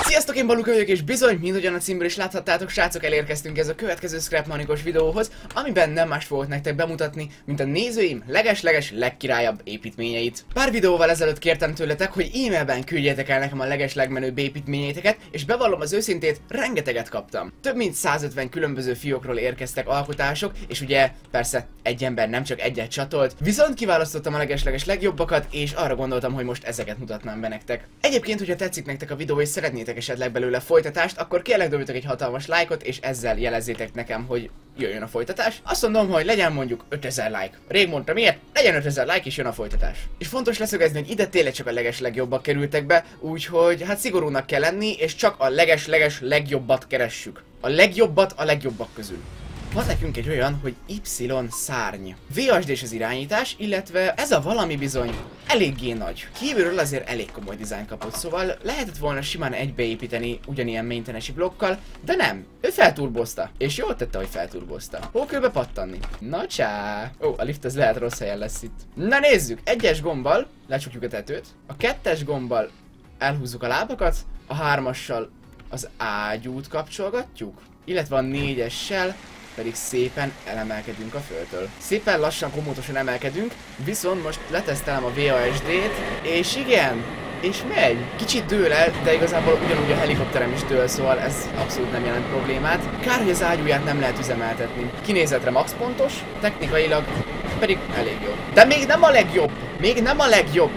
Sziasztok, én Baluka vagyok, és bizony, mindogyan a címből is láthattátok, srácok, elérkeztünk ez a következő Scrap Money-os videóhoz, amiben nem más fogok nektek bemutatni, mint a nézőim leges-leges legkirályabb építményeit. Pár videóval ezelőtt kértem tőletek, hogy e-mailben küldjetek el nekem a leges-legmenőbb építményeiteket, és bevallom az őszintét, rengeteget kaptam. Több mint 150 különböző fiókról érkeztek alkotások, és ugye persze egy ember nem csak egyet csatolt, viszont kiválasztottam a leges-leges legjobbakat, és arra gondoltam, hogy most ezeket mutatnám be nektek. Egyébként, hogyha tetszik nektek a videó és szeretnétek esetleg belőle folytatást, akkor kérlek dobjatok egy hatalmas lájkot, és ezzel jelezzétek nekem, hogy jöjjön a folytatás. Azt mondom, hogy legyen mondjuk 5000 like. Rég mondtam miért? Legyen 5000 like és jön a folytatás. És fontos leszögezni, hogy ide tényleg csak a leges-legjobbak kerültek be, úgyhogy hát szigorúnak kell lenni, és csak a leges-leges legjobbat keressük. A legjobbak közül. Van nekünk egy olyan, hogy Y szárny. VHD-s az irányítás, illetve ez a valami bizony eléggé nagy. Kívülről azért elég komoly dizájn kapott, szóval lehetett volna simán egybeépíteni ugyanilyen maintenance blokkal, de nem. Ő felturbozta. És jól tette, hogy felturbozta. Hókőbe pattanni. Na csá. Ó, a lift az lehet rossz helyen lesz itt. Na nézzük. Egyes gombbal lecsukjuk a tetőt. A kettes gombbal elhúzzuk a lábakat. A hármassal az ágyút kapcsolgatjuk. Illetve a négyessel pedig szépen elemelkedünk a földtől. Szépen lassan, komótosan emelkedünk, viszont most letesztelem a VHD-t, és igen, és megy. Kicsit dől el, de igazából ugyanúgy a helikopterem is dől, szóval ez abszolút nem jelent problémát. Kár, hogy az ágyúját nem lehet üzemeltetni. Kinézetre max pontos, technikailag pedig elég jó. De még nem a legjobb! Még nem a legjobb!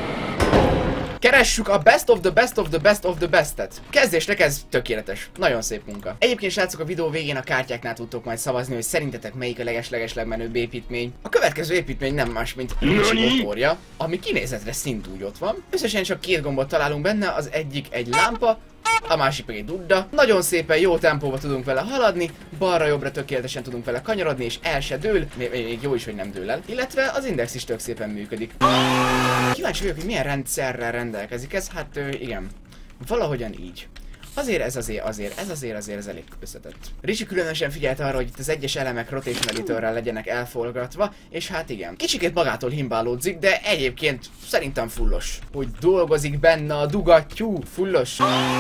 Keressük a best of the best of the best of the bestet. Kezdésnek ez tökéletes. Nagyon szép munka. Egyébként srácok, a videó végén a kártyáknál tudtok majd szavazni, hogy szerintetek melyik a leges-leges legmenőbb építmény. A következő építmény nem más, mint Ricsi motorja, ami kinézetre szintúgy ott van. Összesen csak két gombot találunk benne, az egyik egy lámpa, a másik pedig egy dudda. Nagyon szépen jó tempóba tudunk vele haladni, balra-jobbra tökéletesen tudunk vele kanyarodni, és el se dől, még jó is, hogy nem dől el. Illetve az index is tök szépen működik. Kíváncsi vagyok, hogy milyen rendszerrel rendelkezik ez, hát igen, valahogyan így. Azért ez elég összetett. Ricsi különösen figyelt arra, hogy itt az egyes elemek rotation editorrel legyenek elforgatva, és hát igen. Kicsikét magától himbálódzik, de egyébként szerintem fullos. Hogy dolgozik benne a dugattyú, fullos.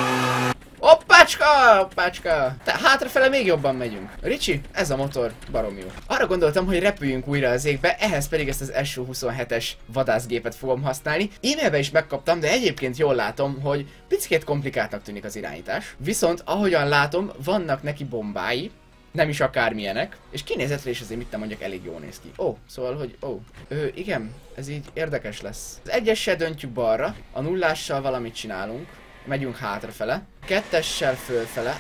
Hoppácska! Hoppácska! Tehát hátrafele még jobban megyünk. Ricsi, ez a motor barom jó. Arra gondoltam, hogy repüljünk újra az égbe, ehhez pedig ezt az SU-27-es vadászgépet fogom használni. E-mailbe is megkaptam, de egyébként jól látom, hogy picit komplikáltnak tűnik az irányítás. Viszont ahogyan látom, vannak neki bombái. Nem is akármilyenek, és kinézetre is azért mit nem mondjak, elég jól néz ki. Ó, szóval, hogy igen, ez így érdekes lesz. Az egyessel döntjük balra, a nullással valamit csinálunk. Megyünk hátrafele, kettessel fölfele,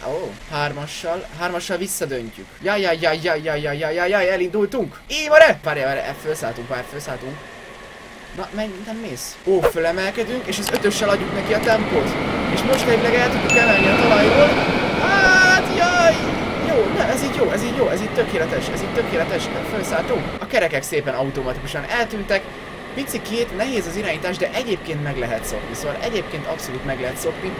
hármassal visszadöntjük. Jaj, elindultunk! Ívare! Várjál, felszálltunk. Na, menj, nem mész. Ó, fölemelkedünk, és az ötössel adjuk neki a tempót. És most végleg el tudjuk emelni a talajról. Hát, jaj! Jó, ne, ez így tökéletes, felszálltunk. A kerekek szépen automatikusan eltűntek. Picikét nehéz az irányítás, de egyébként meg lehet szokni, szóval egyébként abszolút meg lehet szokni.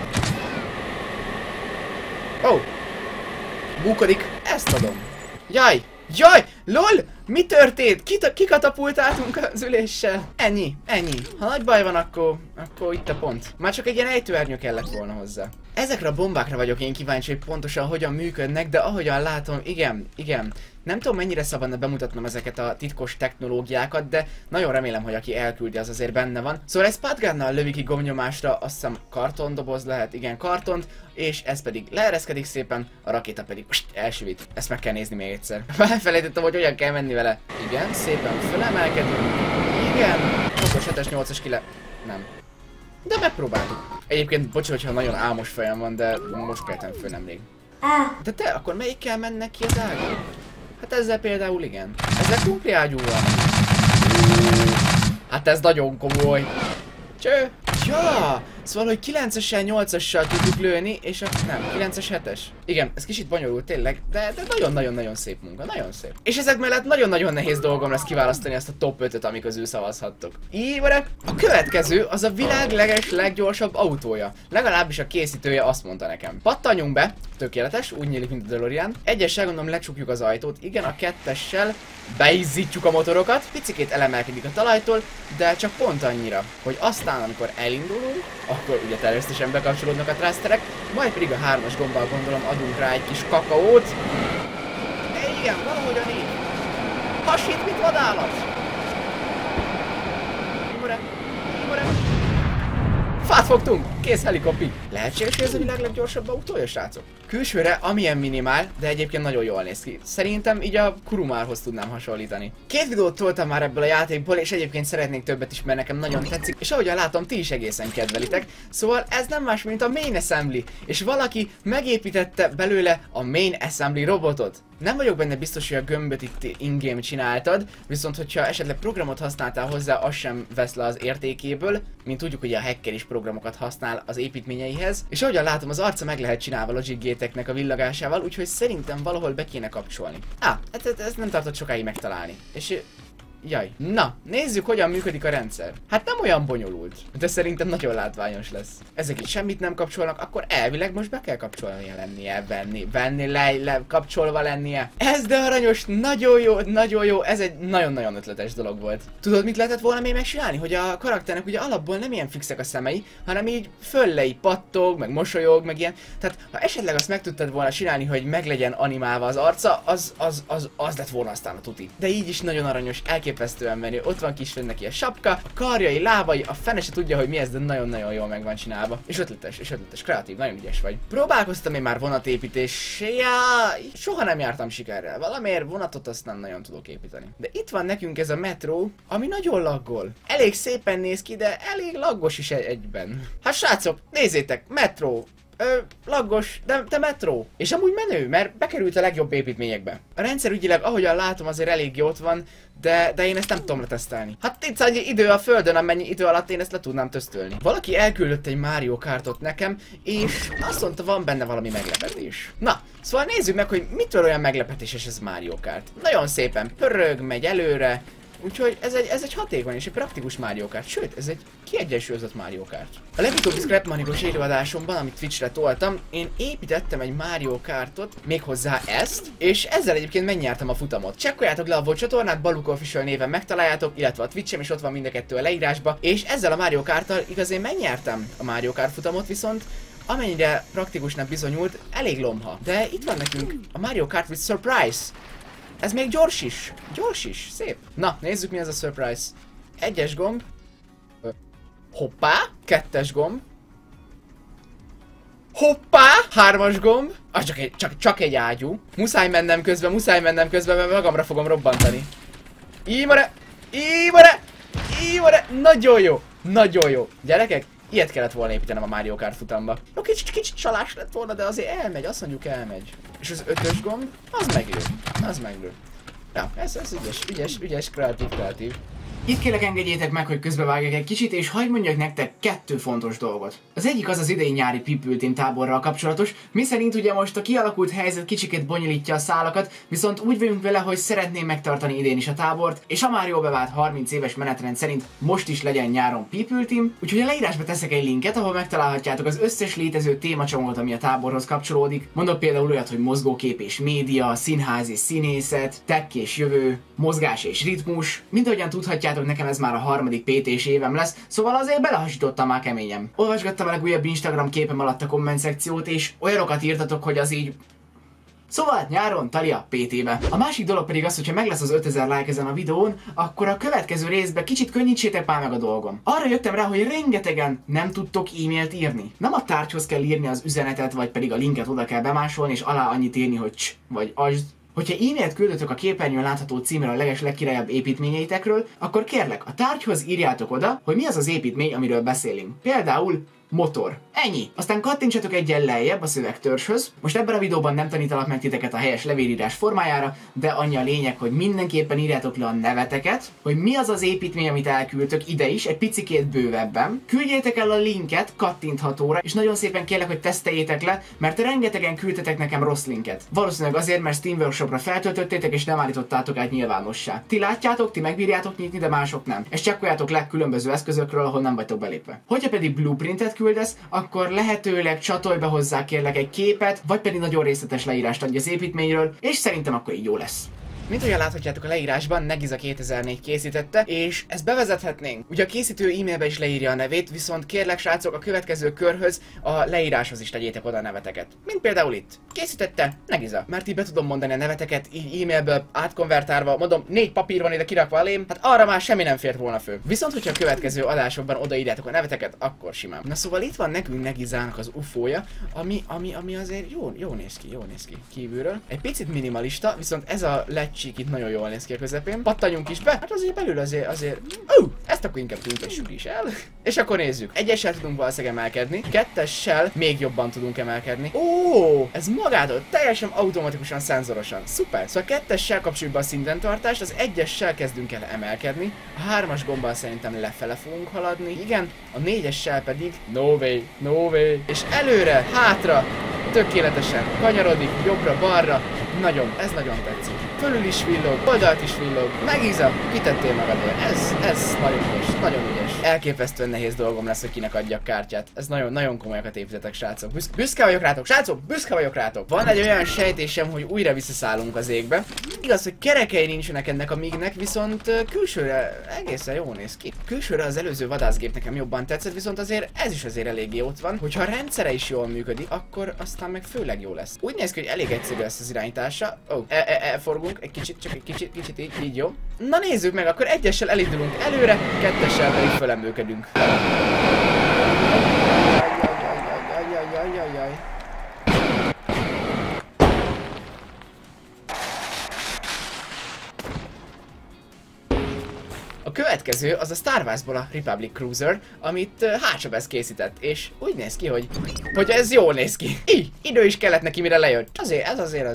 Ó! Búkodik, ezt adom. Jaj! LOL! Mi történt? Kikatapultáltunk az üléssel. Ennyi. Ha nagy baj van, akkor itt a pont. Már csak egy ilyen ejtőernyő kellett volna hozzá. Ezekre a bombákra vagyok én kíváncsi, hogy pontosan hogyan működnek, de ahogyan látom, igen. Nem tudom, mennyire szabadna bemutatnom ezeket a titkos technológiákat, de nagyon remélem, hogy aki elküldi, az azért benne van. Szóval ez patgunnal lövi ki gombnyomásra, azt hiszem kartondoboz lehet, igen, kartont, és ez pedig leereszkedik szépen, a rakéta pedig elsüvít. Ezt meg kell nézni még egyszer. Elfelejtettem, hogy hogyan kell menni vele. Igen, szépen fölemelkedünk. Igen. 6-os, 7-es, 8-as nem. De megpróbáltuk. Egyébként, bocs, hogyha nagyon álmos fejem van, de most keltem föl nemrég. De te, akkor melyikkel mennek ki az ágyú? Hát ezzel például igen. Ezzel krumpli ágyú van. Hát ez nagyon komoly. Cső! Ja! Szóval, hogy 9-essel, 8-assal tudjuk lőni, és nem, 9-es, 7-es. Igen, ez kicsit bonyolult tényleg, de nagyon-nagyon-nagyon szép munka, nagyon szép. És ezek mellett nagyon-nagyon nehéz dolgom lesz kiválasztani ezt a top 5-öt, ami közül szavazhattok. Ívere! A következő az a világ leggyorsabb autója. Legalábbis a készítője azt mondta nekem. Pattanjunk be, tökéletes, úgy nyílik, mint a DeLorean. Egyessel gondolom lecsukjuk az ajtót, igen, a kettessel beizzítjuk a motorokat, picikét elemelkedik a talajtól, de csak pont annyira, hogy aztán, amikor elindulunk, akkor ugye természetesen bekapcsolódnak a thrusterek, majd pedig a 3-as gombbal gondolom adunk rá egy kis kakaót. Igen, valahogyan így. Hasít, mit vadállat? Fát fogtunk! Kész helikopter! Lehetséges, hogy ez a világ leggyorsabb autója, srácok? Külsőre amilyen minimál, de egyébként nagyon jól néz ki. Szerintem így a Kurumárhoz tudnám hasonlítani. 2 videót toltam már ebből a játékból, és egyébként szeretnék többet is, mert nekem nagyon tetszik. És ahogyan látom, ti is egészen kedvelitek. Szóval ez nem más, mint a Main Assembly. És valaki megépítette belőle a Main Assembly robotot. Nem vagyok benne biztos, hogy a gömböt itt in-game csináltad, viszont hogyha esetleg programot használtál hozzá, az sem vesz le az értékéből, mint tudjuk, hogy a hacker is programokat használ az építményeihez. És ahogyan látom, az arca meg lehet csinálva Logic Gate-eknek a villagásával, úgyhogy szerintem valahol be kéne kapcsolni. Ez nem tartott sokáig megtalálni. És jaj. Na, nézzük, hogyan működik a rendszer. Hát nem olyan bonyolult, de szerintem nagyon látványos lesz. Ezek itt semmit nem kapcsolnak, akkor elvileg most be kell kapcsolnia lennie, venni kapcsolva lennie. Ez de aranyos, nagyon jó, ez egy nagyon-nagyon ötletes dolog volt. Tudod, mit lehetett volna még megcsinálni? Hogy a karakternek ugye alapból nem ilyen fixek a szemei, hanem így föllei pattog, meg mosolyog, meg ilyen. Tehát ha esetleg azt meg tudtad volna csinálni, hogy meg legyen animálva az arca, az lett volna aztán a tuti. De így is nagyon aranyos, elképesztően menő. Ott van kis neki a sapka, a karjai, lábai, a fene se tudja, hogy mi ez, de nagyon-nagyon jól meg van csinálva. És ötletes, kreatív, nagyon ügyes vagy. Próbálkoztam én már vonatépítéssel, soha nem jártam sikerrel. Valamiért vonatot azt nem nagyon tudok építeni. De itt van nekünk ez a metró, ami nagyon laggol. Elég szépen néz ki, de elég laggos is egyben. Hát srácok, nézzétek, metró. Laggos, de metró. És amúgy menő, mert bekerült a legjobb építményekbe. A rendszer ügyileg, ahogyan látom, azért elég ott van, de én ezt nem tudom letesztelni. Hát itt annyi idő a földön, amennyi idő alatt én ezt le tudnám tesztelni. Valaki elküldött egy Mario Kartot nekem, és azt mondta, van benne valami meglepetés. Na, szóval nézzük meg, hogy mitől olyan meglepetéses ez Mario Kart. Nagyon szépen pörög, megy előre. Úgyhogy ez egy hatékony és egy praktikus Mario Kart, sőt, ez egy kiegyensúlyozott Mario Kart. A legutóbbi Scrap Manicos élőadásomban, amit Twitchre toltam, én építettem egy Mario Kartot, méghozzá ezt, és ezzel egyébként megnyertem a futamot. Csekkoljátok le a VOD csatornát, Baluk Official néven megtaláljátok, illetve a Twitchem is ott van mind a kettő a leírásba, és ezzel a Mario Karttal igaz én megnyertem a Mario Kart futamot, viszont amennyire praktikusnak bizonyult, elég lomha. De itt van nekünk a Mario Kart with Surprise. Ez még gyors is, szép. Na, nézzük mi ez a surprise. 1-es gomb. Hoppá, 2-es gomb. Hoppá, 3-as gomb. Az csak egy ágyú. Muszáj mennem közben, mert magamra fogom robbantani. Ímare. Nagyon jó. Gyerekek, ilyet kellett volna építenem a Mario Kart futamba. Jó, kicsit csalás lett volna, de azért elmegy, azt mondjuk elmegy. És az 5-ös gomb, az meglő. Ja, ez ügyes, kreatív. Itt kérlek engedjétek meg, hogy közbevágjak egy kicsit, és hadd mondjak nektek 2 fontos dolgot. Az egyik az idei nyári People Team táborral kapcsolatos, miszerint ugye most a kialakult helyzet kicsikét bonyolítja a szálakat, viszont úgy vagyunk vele, hogy szeretném megtartani idén is a tábort, és a már jól bevált 30 éves menetrend szerint most is legyen nyáron People Team, úgyhogy a leírásba teszek egy linket, ahol megtalálhatjátok az összes létező témacsomagot, ami a táborhoz kapcsolódik. Mondok például olyat, hogy mozgókép és média, színház és színészet, tech és jövő, mozgás és ritmus, mint ahogyan tudhatjátok, nekem ez már a 3. PT-s évem lesz, szóval azért belehasítottam már keményen. Olvasgattam a legújabb Instagram képem alatt a komment szekciót, és olyanokat írtatok, hogy az így... Szóval nyáron Talia PT-be. A másik dolog pedig az, hogyha meg lesz az 5000 like ezen a videón, akkor a következő részben kicsit könnyítsétek már meg a dolgom. Arra jöttem rá, hogy rengetegen nem tudtok e-mailt írni. Nem a tárgyhoz kell írni az üzenetet, vagy pedig a linket oda kell bemásolni, és alá annyit írni, hogy cs, vagy asd. Hogyha e-mailt küldötök a képernyőn látható címre a legkirályabb építményeitekről, akkor kérlek, a tárgyhoz írjátok oda, hogy mi az az építmény, amiről beszélünk. Például motor. Ennyi. Aztán kattintsatok egyen lejjebb a szövegtörzshöz. Most ebben a videóban nem tanítalak meg titeket a helyes levélírás formájára, de annyi a lényeg, hogy mindenképpen írjátok le a neveteket, hogy mi az az építmény, amit elküldtök ide is, egy picikét bővebben. Küldjétek el a linket kattinthatóra, és nagyon szépen kérlek, hogy teszteljétek le, mert rengetegen küldtetek nekem rossz linket. Valószínűleg azért, mert Steam Workshopra feltöltöttétek és nem állítottátok át nyilvánossá. Ti látjátok, ti megbírjátok nyitni, de mások nem. És csekkoljátok le különböző eszközökről, ahol nem vagytok belépve. Hogyha pedig blueprintet küldesz, akkor lehetőleg csatolj be hozzá kérlek egy képet, vagy pedig nagyon részletes leírást adj az építményről, és szerintem akkor így jó lesz. Mint ahogy láthatjátok a leírásban, Negiza 2004 készítette, és ezt bevezethetnénk. Ugye a készítő e-mailbe is leírja a nevét, viszont kérlek srácok, a következő körhöz, a leíráshoz is tegyétek oda a neveteket. Mint például itt. Készítette Negiza. Mert így be tudom mondani a neveteket, így e-mailből átkonvertálva, mondom, 4 papír van ide kirakva elém, hát arra már semmi nem fért volna fő. Viszont, hogyha a következő adásokban odaírjátok a neveteket, akkor simán. Na szóval itt van nekünk Negizának az UFO-ja, ami azért jó néz ki kívülről. Egy picit minimalista, viszont ez a lecsík itt nagyon jól néz ki a közepén. Pattanjunk is be, hát azért belül azért... ezt akkor inkább tüntessük is el. És akkor nézzük. Egyessel tudunk valószínűleg emelkedni, kettessel még jobban tudunk emelkedni. Ez magától teljesen automatikusan, szenzorosan. Szuper. Szóval kettessel kapcsoljuk be a szintentartást, az egyessel kezdünk el emelkedni, a 3-as gombbal szerintem lefele fogunk haladni, igen, a 4-essel pedig no way, és előre, hátra, tökéletesen kanyarodik, jobbra-balra, ez nagyon tetszik. Fölül is villog, oldalt is villog. Negiza, kitettél magadért. Ez nagyon ügyes. Elképesztően nehéz dolgom lesz, hogy kinek adjak kártyát. Ez nagyon komolyakat építetek, srácok. Büszke vagyok rátok, srácok, büszke vagyok rátok. Van egy olyan sejtésem, hogy újra visszaszállunk az égbe. Igaz, hogy kerekei nincsenek ennek a mignek, viszont külsőre egészen jól néz ki. Külsőre az előző vadászgép nekem jobban tetszett, viszont azért ez is azért eléggé ott van. Hogyha a rendszere is jól működik, akkor aztán meg főleg jó lesz. Úgy néz ki, hogy elég egyszerű lesz az irányítása. Elforgunk egy kicsit, csak egy kicsit így jó. Na nézzük meg, akkor egyessel elindulunk előre, kettessel pedig fölemelkedünk. A következő az a Star Warsból a Republic Cruiser, amit Hatchabez készített, és úgy néz ki, hogy ez jól néz ki. Idő is kellett neki, mire lejött. Ez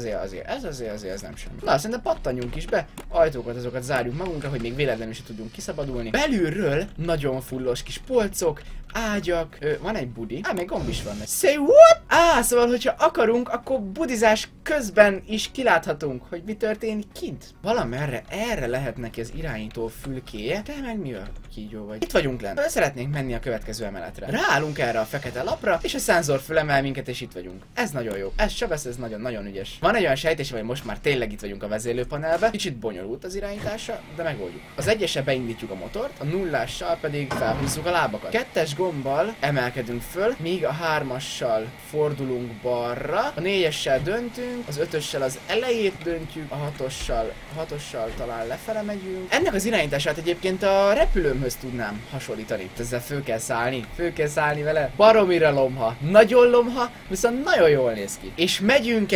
azért nem semmi. Na, szerintem pattanjunk is be, ajtókat azokat zárjuk magunkra, hogy még véletlenül is tudjunk kiszabadulni. Belülről nagyon fullos kis polcok, ágyak, van egy budi. Még gomb is van. Say what? Szóval, hogyha akarunk, akkor budizás közben is kiláthatunk, hogy mi történik kint. Valamerre erre lehet neki az irányító fülkéje. Te meg mi a kígyó vagy? Itt vagyunk lent. Szeretnénk menni a következő emeletre. Ráállunk erre a fekete lapra, és a szenzor fölemel minket, és itt vagyunk. Ez nagyon jó. Ez nagyon ügyes. Van egy olyan sejtés, hogy most már tényleg itt vagyunk a vezérlőpanelbe. Kicsit bonyolult az irányítása, de megoldjuk. Az egyessel beindítjuk a motort, a nullással pedig felhúzzuk a lábakat. Kettes gombbal emelkedünk föl, míg a 3-assal fordulunk balra, a 4-essel döntünk, az 5-össel az elejét döntjük, a 6-ossal talán lefele megyünk. Ennek az irányítását egyébként a repülőmhöz tudnám hasonlítani. Ezzel föl kell szállni vele. Baromira lomha, nagyon lomha, viszont nagyon jól néz ki. És megyünk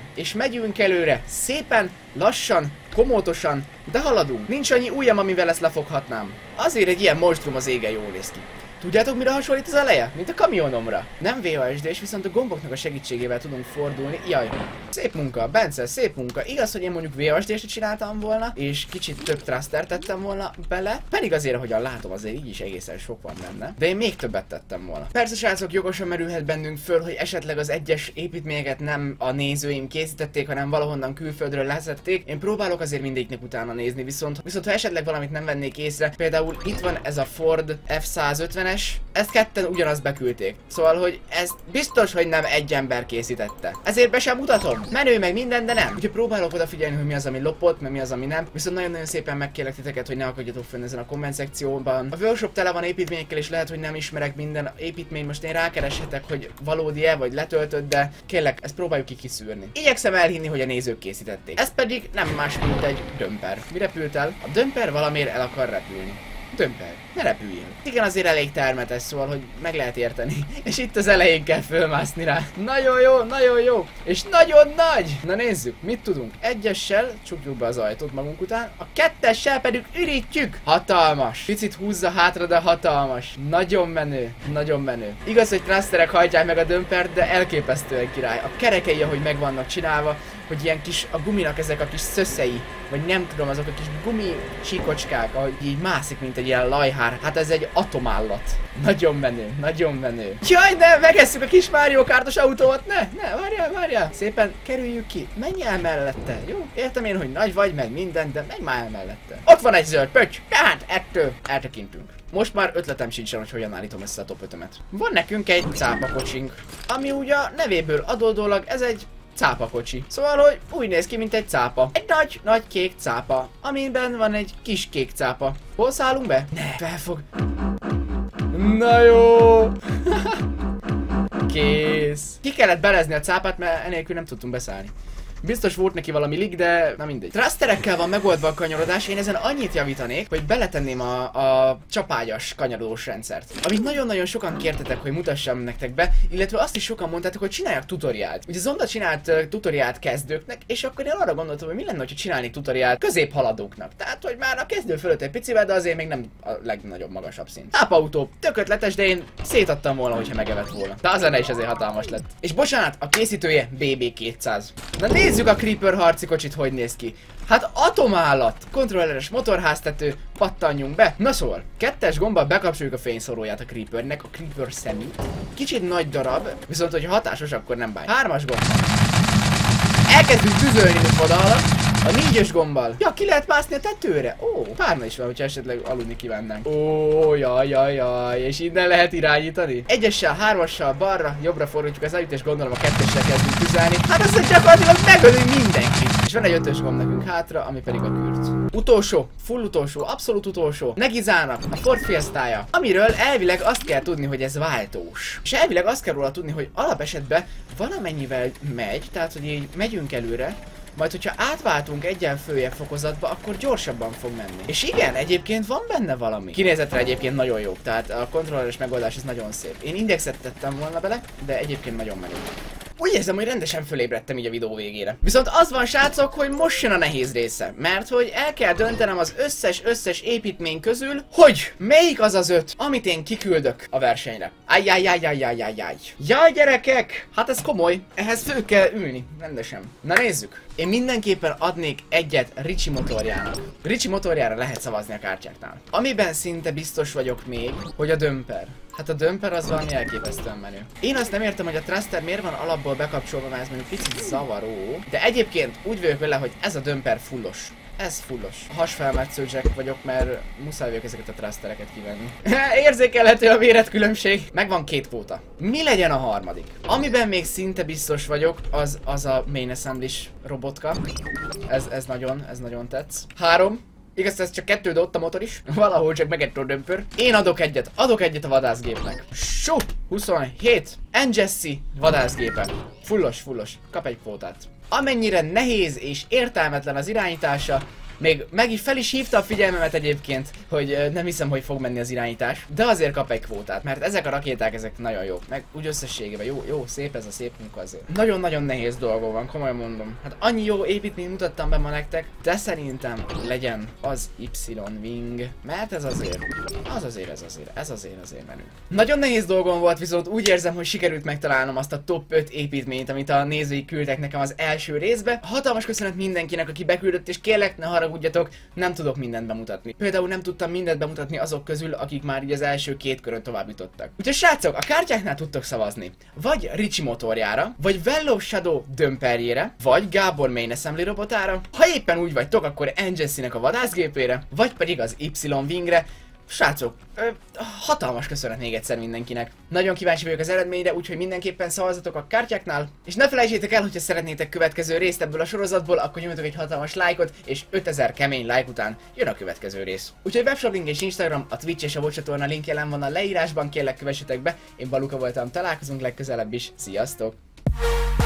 előre, szépen, lassan, komótosan, de haladunk. Nincs annyi ujjam, amivel ezt lefoghatnám. Azért egy ilyen monstrum az égen jól néz ki. Tudjátok, mire hasonlít az eleje? Mint a kamionomra. Nem VHSD-s, viszont a gomboknak a segítségével tudunk fordulni. Jaj, szép munka, Bence, szép munka. Igaz, hogy én mondjuk VHSD-st csináltam volna, és kicsit több thruster tettem volna bele. Pedig azért, ahogyan látom, azért így is egészen sok van benne. De én még többet tettem volna. Persze, srácok, jogosan merülhet bennünk föl, hogy esetleg az egyes építményeket nem a nézőim készítették, hanem valahonnan külföldről leszették. Én próbálok azért mindegyiknek utána nézni, viszont ha esetleg valamit nem vennék észre, például itt van ez a Ford F-150, ezt ketten ugyanazt beküldték. Szóval, hogy ez biztos, hogy nem egy ember készítette. Ezért be sem mutatom. Menő meg minden, de nem. Úgyhogy próbálok odafigyelni, hogy mi az, ami lopott, meg mi az, ami nem. Viszont nagyon-nagyon szépen megkérlek titeket, hogy ne akadjatok fönn ezen a komment szekcióban. A workshop tele van építményekkel, és lehet, hogy nem ismerek minden építmény. Most én rákereshetek, hogy valódi-e, vagy letöltött, de kérlek, ezt próbáljuk ki kiszűrni. Igyekszem elhinni, hogy a nézők készítették. Ez pedig nem más, mint egy dömper. Mi repült el? A dömper valamiért el akar repülni. Dömper, ne repüljél. Igen, azért elég termetes, szóval, hogy meg lehet érteni. És itt az elején kell fölmászni rá. Nagyon jó. És nagyon nagy! Na nézzük, mit tudunk. Egyessel csukjuk be az ajtót magunk után, a kettessel pedig ürítjük. Hatalmas. Picit húzza hátra, de hatalmas. Nagyon menő. Igaz, hogy thrusterek hajtják meg a dömpert, de elképesztően király. A kerekei, ahogy meg vannak csinálva, hogy ilyen kis, a guminak ezek a kis szöszei, vagy nem tudom, azok a kis gumi csíkocskák, ahogy így mászik, mint egy ilyen lajhár. Hát ez egy atomállat. Nagyon menő, nagyon menő. Jaj, ne, megesszük a kis Mario Kartos autót, ne, várjál. Szépen kerüljük ki, menj el mellette, jó? Értem én, hogy nagy vagy, meg minden, de menj már el mellette. Ott van egy zöld pöcs, tehát ettől eltekintünk. Most már ötletem sincsen, hogy hogyan állítom össze a top 5-ömet. Van nekünk egy cápakocsink, ami ugye a nevéből adódólag ez egy cápakocsi. Szóval, hogy úgy néz ki, mint egy cápa. Egy nagy kék cápa, amiben van egy kis kék cápa. Hol szállunk be? Ne, felfog. Na jó. Kész. Ki kellett belezni a cápát, mert enélkül nem tudtunk beszállni. Biztos volt neki valami lig, de na mindegy. Thrusterekkel van megoldva a kanyarodás, én ezen annyit javítanék, hogy beletenném a csapágyas kanyarodós rendszert. Amit nagyon-nagyon sokan kértetek, hogy mutassam nektek be, illetve azt is sokan mondtátok, hogy csináljak tutoriált. Ugye Zonda csinált tutoriált kezdőknek, és akkor én arra gondoltam, hogy mi lenne, ha csinálni tutoriált középhaladóknak. Tehát, hogy már a kezdő fölött egy picivel, de azért még nem a legnagyobb magasabb szint. Tápautó, tök ötletes, de én szétadtam volna, hogyha megevett volna. De az zene is ezért hatalmas lett. És bocsánat, a készítője BB200. Na nézzük a Creeper harcikocsit, hogy néz ki. Hát atomállat, kontrolleres motorháztető, pattanjunk be. Na szóval, 2-es gombbal bekapcsoljuk a fényszoróját a Creepernek, a Creeper szemét. Kicsit nagy darab, viszont hogyha hatásos, akkor nem báj. 3-as gombbal. Elkezdünk tüzölni oda alatt. A 4-ös gombbal. Ja, ki lehet mászni a tetőre? Ó, párna is van, hogyha esetleg aludni kívánnánk. Ó, jaj, és innen lehet irányítani. 1-essel, 3-assal balra, jobbra fordítjuk az ajtót, és gondolom a 2-essel kezdünk tüzelni. Hát aztán gyakorlatilag megölünk mindenkit. És van egy 5-ös gomb nekünk hátra, ami pedig a kürt. Utolsó, full utolsó, abszolút utolsó. Negizának a Ford Fiestája, amiről elvileg azt kell tudni, hogy ez váltós. És elvileg azt kell róla tudni, hogy alapesetben valamennyivel megy, tehát hogy így megyünk előre, majd hogyha átváltunk egyen följebb fokozatba, akkor gyorsabban fog menni. És igen, egyébként van benne valami. Kinézetre egyébként nagyon jó, tehát a kontrolleres megoldás ez nagyon szép. Én indexet tettem volna bele, de egyébként nagyon menő. Úgy érzem, hogy rendesen fölébredtem így a videó végére. Viszont az van, srácok, hogy most jön a nehéz része. Mert hogy el kell döntenem az összes építmény közül, hogy melyik az az 5, amit én kiküldök a versenyre. Ajjajjajjajjajjajjaj. Jaj, gyerekek! Hát ez komoly. Ehhez föl kell ülni. Rendesen. Na nézzük. Én mindenképpen adnék egyet Ricsi motorjának. Ricsi motorjára lehet szavazni a kártyáknál. Amiben szinte biztos vagyok még, hogy a dömper. Hát a dömper az valami elképesztően menő. Én azt nem értem, hogy a thruster miért van alapból bekapcsolva, mert ez mondjuk picit zavaró. De egyébként úgy vagyok vele, hogy ez a dömper fullos. Ez fullos. Hasfelmetsző jack vagyok, mert muszáj vagyok ezeket a thrustereket kivenni. Érzékelhető a méretkülönbség. Megvan 2 kvóta. Mi legyen a harmadik? Amiben még szinte biztos vagyok, az a main assembly-s robotka. Ez nagyon tetsz. 3. Igaz, ez csak 2, de ott a motor is. Valahol csak megett a dömpör. Én adok egyet a vadászgépnek. Sú! 27. N-Jesse vadászgépe. Fullos. Kap egy kvótát. Amennyire nehéz és értelmetlen az irányítása, még fel is hívta a figyelmemet egyébként, hogy nem hiszem, hogy fog menni az irányítás, de azért kap egy kvótát, mert ezek a rakéták, ezek nagyon jók, meg úgy összességében jó, szép ez a szép munka azért. Nagyon-nagyon nehéz dolgom van, komolyan mondom. Hát annyi jó építményt mutattam be ma nektek, de szerintem legyen az Y-Wing, mert ez azért menő. Nagyon nehéz dolgom volt, viszont úgy érzem, hogy sikerült megtalálnom azt a top 5 építményt, amit a nézői küldtek nekem az első részbe. Hatalmas köszönet mindenkinek, aki beküldött, és kérlek, ne haragudjatok, nem tudok mindent bemutatni. Például nem tudtam mindent bemutatni azok közül, akik már így az első 2 körön tovább jutottak. Úgyhogy srácok, a kártyáknál tudtok szavazni. Vagy Ricsi motorjára, vagy Vello Shadow dömperjére, vagy Gábor main assembly robotára. Ha éppen úgy vagytok, akkor N-Jesse-nek a vadászgépére, vagy pedig az Y-Wingre. Srácok, hatalmas köszönet még egyszer mindenkinek. Nagyon kíváncsi vagyok az eredményre, úgyhogy mindenképpen szavazatok a kártyáknál. És ne felejtsétek el, hogyha szeretnétek következő részt ebből a sorozatból, akkor nyomjatok egy hatalmas lájkot, és 5000 kemény like után jön a következő rész. Úgyhogy webshop link és Instagram, a Twitch és a Watch csatorna link jelen van a leírásban, kérlek kövessetek be. Én Baluka voltam, találkozunk legközelebb is. Sziasztok!